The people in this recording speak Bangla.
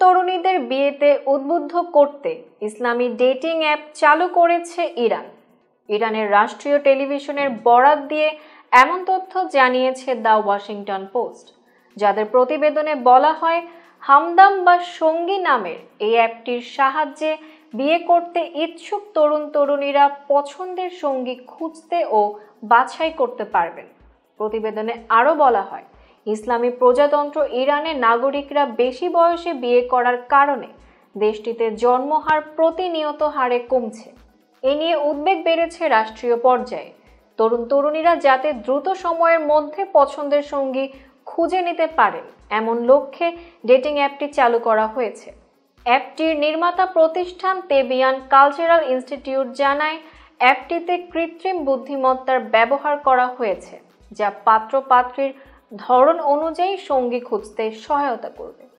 তরুণীদের বিয়েতে উদ্বুদ্ধ করতে ইসলামী ডেটিং অ্যাপ চালু করেছে ইরান। ইরানের রাষ্ট্রীয় টেলিভিশনের বরাত দিয়ে এমন তথ্য জানিয়েছে দ্য ওয়াশিংটন পোস্ট, যাদের প্রতিবেদনে বলা হয় হামদাম বা সঙ্গী নামের এই অ্যাপটির সাহায্যে বিয়ে করতে ইচ্ছুক তরুণ তরুণীরা পছন্দের সঙ্গী খুঁজতে ও বাছাই করতে পারবেন। প্রতিবেদনে আরও বলা হয়, ইসলামী প্রজাতন্ত্র ইরানের নাগরিকরা বেশি বয়সে বিয়ে করার কারণে দেশটিতে জন্মহার প্রতিনিয়ত হারে কমছে। এ নিয়ে উদ্বেগ বেড়েছে রাষ্ট্রীয় পর্যায়ে। তরুণ তরুণীরা যাতে দ্রুত সময়ের মধ্যে পছন্দের সঙ্গী খুঁজে নিতে পারেন এমন লক্ষ্যে ডেটিং অ্যাপটি চালু করা হয়েছে। অ্যাপটির নির্মাতা প্রতিষ্ঠান তেবিয়ান কালচারাল ইনস্টিটিউট জানায়, অ্যাপটিতে কৃত্রিম বুদ্ধিমত্তার ব্যবহার করা হয়েছে, যা পাত্র পাত্রীর ধরন অনুযায়ী সঙ্গী খুঁজতে সহায়তা করবে।